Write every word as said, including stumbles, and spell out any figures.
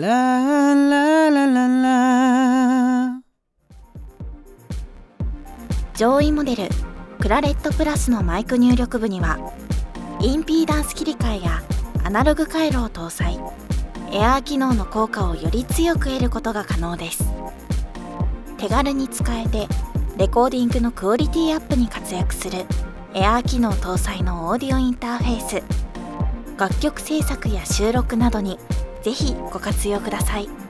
ラララララ。 上位モデルクラレットプラスのマイク入力部にはインピーダンス切り替えやアナログ回路を搭載。エアー機能の効果をより強く得ることが可能です。手軽に使えてレコーディングのクオリティアップに活躍するエアー機能搭載のオーディオインターフェース。楽曲制作や収録などにぜひご活用ください。